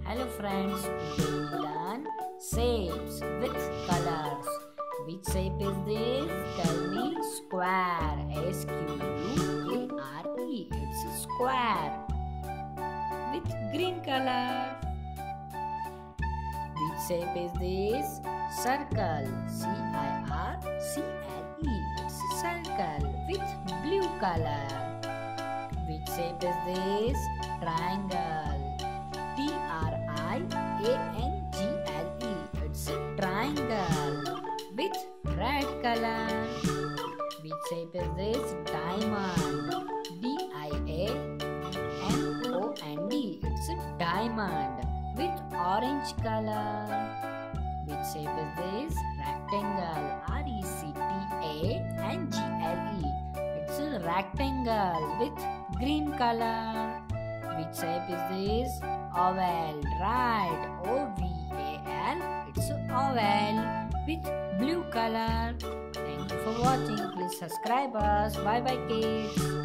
Hello friends, today we learn shapes with colors. Which shape is this? Tell me. Square. S-Q-U-A-R-E. It's a square with green color. Which shape is this? Circle. C-I-R-C-L-E. It's a circle with blue color. Which shape is this? Triangle. T-R-I-A-N-G-L-E. It's a triangle with red color. Which shape is this? Diamond. D-I-A-M-O-N-D. It's a diamond with orange color. Which shape is this? Rectangle. R-E-C-T-A-N-G-L-E. It's a rectangle with green color. Which shape is this? Oval. Right. O-V-A-L. It's an oval with blue color. Thank you for watching. Please subscribe us. Bye bye kids.